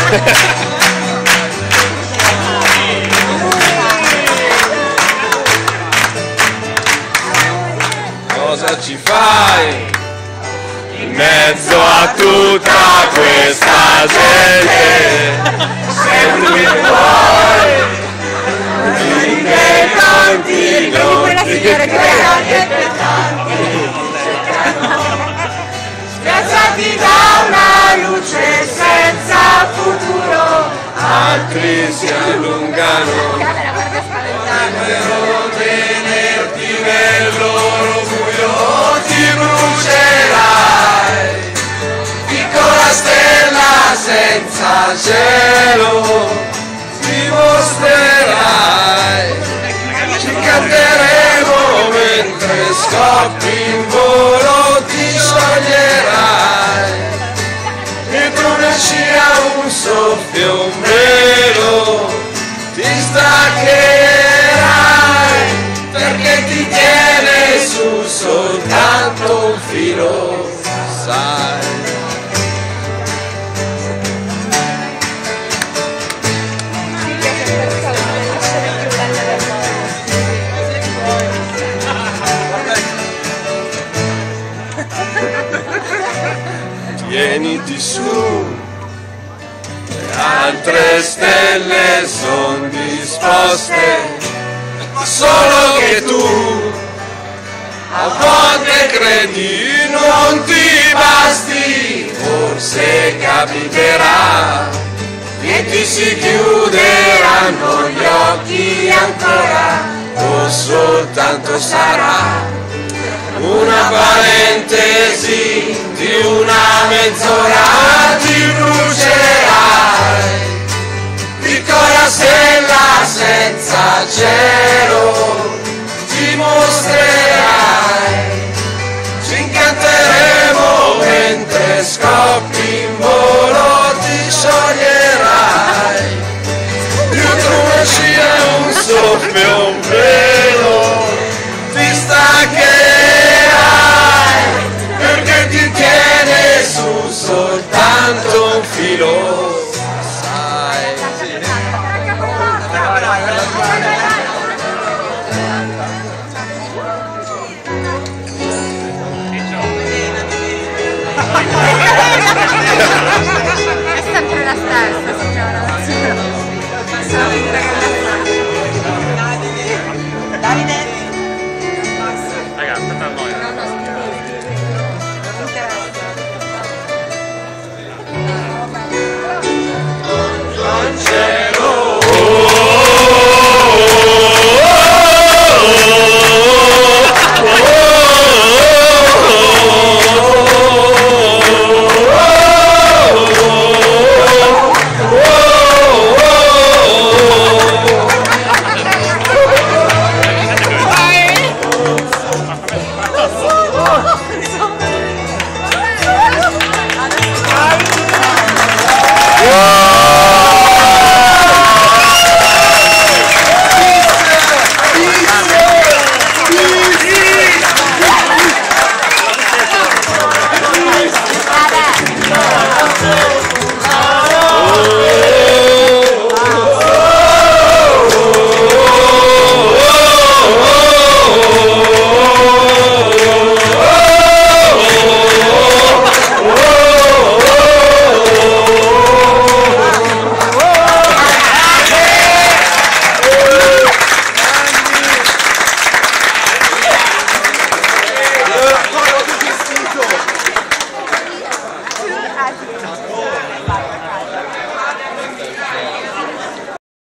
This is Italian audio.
Cosa ci fai in mezzo a tutta questa gente? Sembri fuori, nei tanti non ti spiazzati da una luce senza futuro, altri si allungano. Vogliono tenerti nel loro buio, ti brucerai, piccola stella senza cielo, ti mostrerai, ci canteremo mentre scoppi in volo, ti scioglierai, dentro una scia un soffio, un velo, ti staccherai, perché ti tiene su soltanto un filo, sai. Tieniti su, le altre stelle son disposte, solo che tu a volte credi non ti basti, forse capiterà che ti si chiuderanno gli occhi ancora, o soltanto sarà una parentesi di una mezz'ora, ti brucerai, piccola stella senza cielo, ti mostrerai, ci incanteremo mentre scoppi in volo, ti scioglierai, dietro una scia un soffio, un velo, ti staccherai, perché ti tiene su soltanto un filo, sai. è sempre la stessa signora. Davide? Raga, aspetta a noi. No, Grazie.